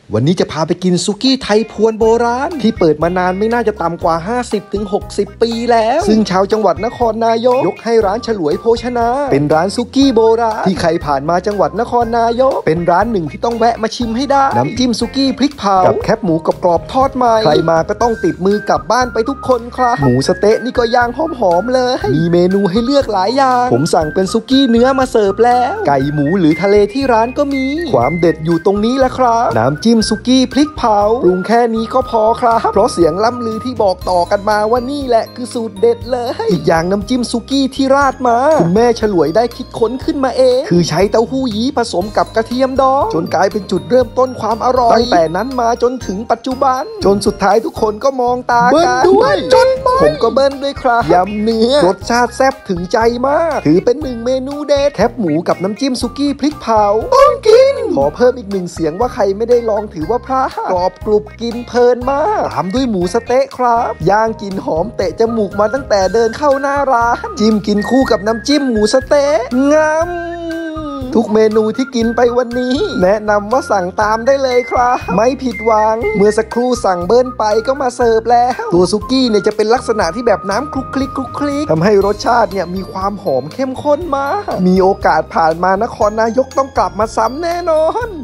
วันนี้จะพาไปกินซุกี้ไทยพวนโบราณที่เปิดมานานไม่น่าจะต่ำกว่า 50-60 ปีแล้วซึ่งชาวจังหวัดนครนายกยกให้ร้านฉลวยโภชนาเป็นร้านซุกี้โบราณที่ใครผ่านมาจังหวัดนครนายกเป็นร้านหนึ่งที่ต้องแวะมาชิมให้ได้น้ำจิ้มซุกี้พริกเผากับแคบหมูกรอบๆทอดใหม่ใครมาก็ต้องติดมือกลับบ้านไปทุกคนครับหมูสะเต๊ะนี่ก็ย่างหอมๆเลยมีเมนูให้เลือกหลายอย่างผมสั่งเป็นซุกี้เนื้อมาเสิร์ฟแล้วไก่หมูหรือทะเลที่ร้านก็มีความเด็ดอยู่ตรงนี้แหละครับน้ำจิ้มซุกี้พริกเผาปรุงแค่นี้ก็พอครับเพราะเสียงล่ำลือที่บอกต่อกันมาว่านี่แหละคือสูตรเด็ดเลยอีกอย่างน้ำจิ้มซุกี้ที่ราดมาคุณแม่ฉลวยได้คิดค้นขึ้นมาเองคือใช้เต้าหู้ยี้ผสมกับกระเทียมดองจนกลายเป็นจุดเริ่มต้นความอร่อยตั้งแต่นั้นมาจนถึงปัจจุบันจนสุดท้ายทุกคนก็มองตากันด้วยจนผมก็เบิ้ลด้วยครับยำเนื้อรสชาติแซ่บถึงใจมากถือเป็นหนึ่งเมนูเด็ดแคบหมูกับน้ำจิ้มซุกี้พริกเผาต้องกินขอเพิ่มอีกหนึ่งเสียงว่าใครไม่ได้ลองถือว่าพลาดกรอบกรุบกินเพลินมากตามด้วยหมูสะเต๊ะครับย่างกลิ่นหอมเตะจมูกมาตั้งแต่เดินเข้าหน้าร้านจิ้มกินคู่กับน้ำจิ้มหมูสะเต๊ะงามทุกเมนูที่กินไปวันนี้แนะนำว่าสั่งตามได้เลยครับไม่ผิดหวังเมื่อสักครู่สั่งเบิ้ลไปก็มาเสิร์ฟแล้วตัวซุกี้เนี่ยจะเป็นลักษณะที่แบบน้ำคลุกคลิกคลุกคลิกทำให้รสชาติเนี่ยมีความหอมเข้มข้นมากมีโอกาสผ่านมานครนายกต้องกลับมาซ้ำแน่นอน